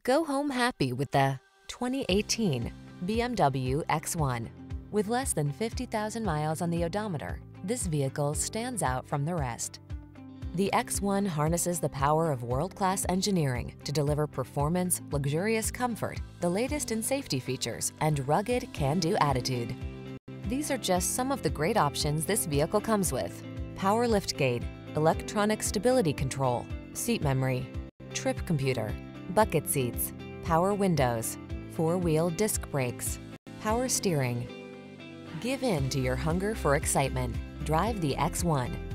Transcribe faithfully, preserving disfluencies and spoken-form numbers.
Go home happy with the twenty eighteen B M W X one. With less than fifty thousand miles on the odometer, this vehicle stands out from the rest. The X one harnesses the power of world-class engineering to deliver performance, luxurious comfort, the latest in safety features, and rugged can-do attitude. These are just some of the great options this vehicle comes with: power liftgate, electronic stability control, seat memory, trip computer, bucket seats, power windows, four-wheel disc brakes, power steering. Give in to your hunger for excitement. Drive the X one.